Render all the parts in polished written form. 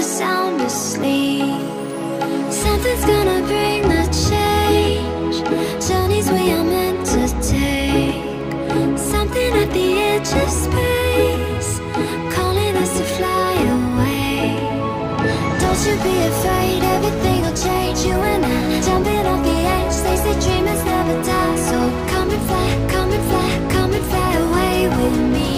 sound asleep. Something's gonna bring the change. Journeys we are meant to take. Something at the edge of space, calling us to fly away. Don't you be afraid, everything will change. You and I, jumping off the edge. They say dreamers never die, so come and fly, come and fly, come and fly away with me.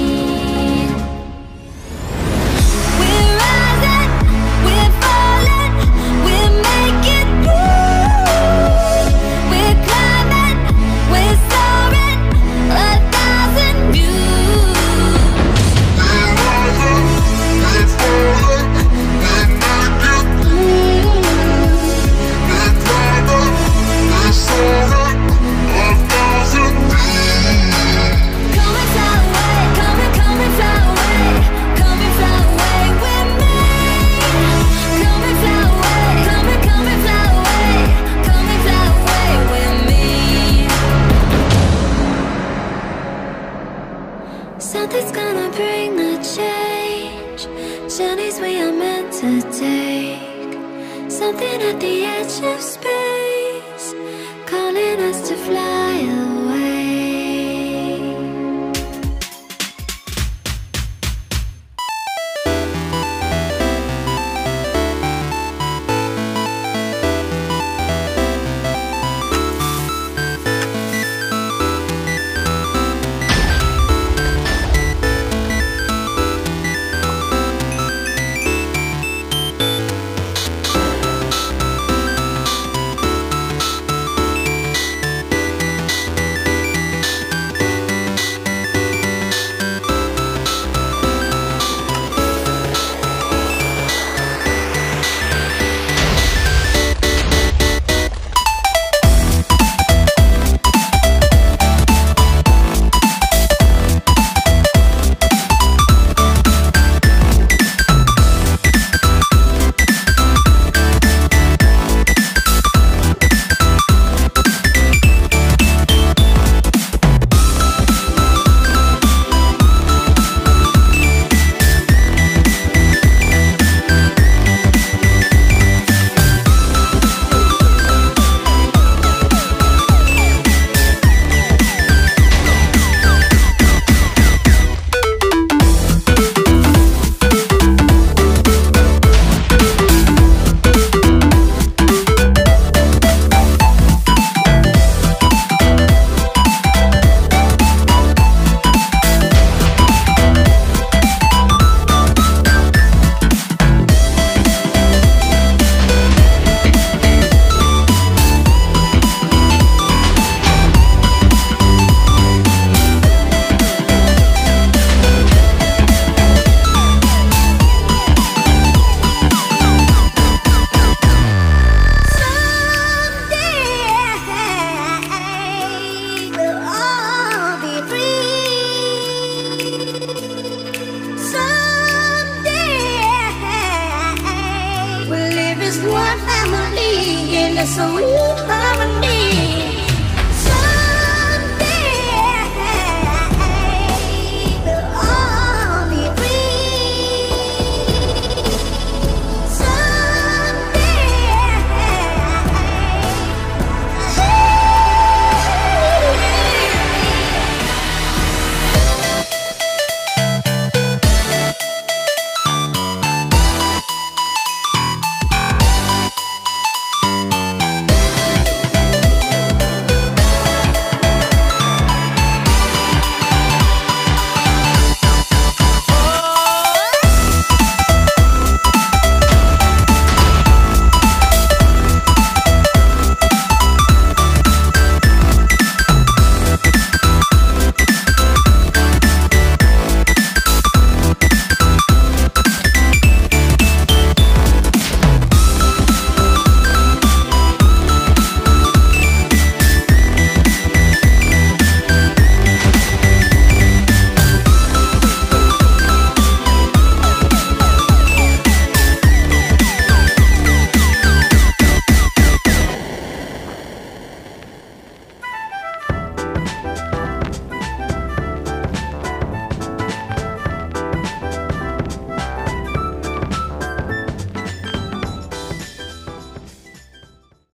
We're rising, we're falling, we're making through. We're climbing, we're soaring, 1,000 views. We're rising, we're falling, we're making through. We're climbing, we're soaring, 1,000 views. Come and fly away, come and fly away, come and fly away with me. Come and fly away, come and fly away, come and fly away with me. Something's gonna bring the change. Journeys we are meant to take. Something at the edge of space, calling us to fly away. One family in a sweet harmony.